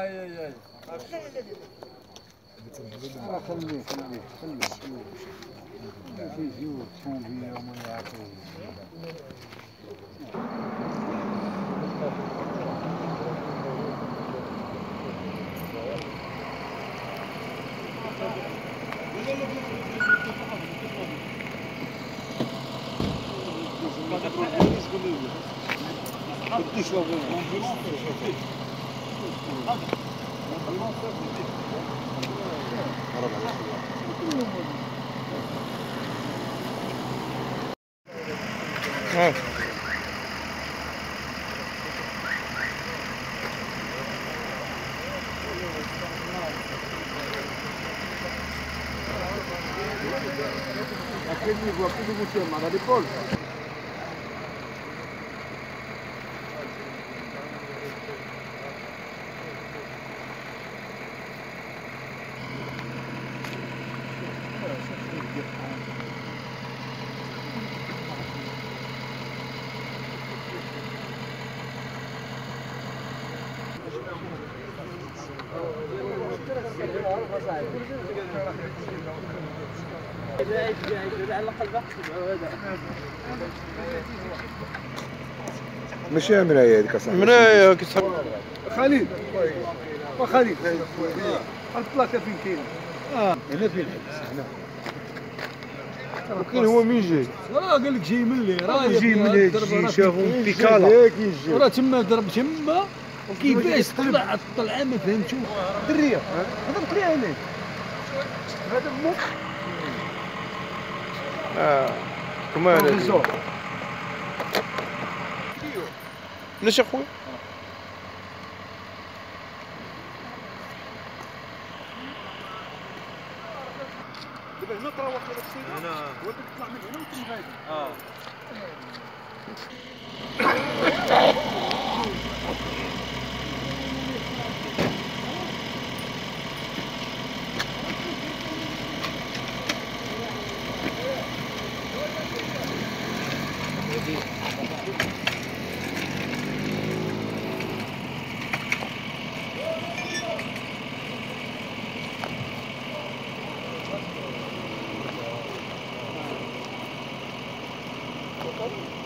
اي خليه يجيو الطوموبيل وما يعرفوش. Après, il voit plus de bouchons, on a des pôles. ماشي مراية هذيك اصاحبي. مراية خالد وخالد البلاصه فين كاين؟ هنا فين هنا؟ ولكن هو من جاي؟ قال لك جاي من اللي راه جاي من هاد شافهم بيكالا راه تما ضرب تما وكيفاش طلع الطلعه ما فهمتوش. دريه هذا طلع هنا هذا مو كمان ليش اخوي؟ دابا هنا تروح للسيده هنا ولكن تطلع من هنا وتمشي غادي.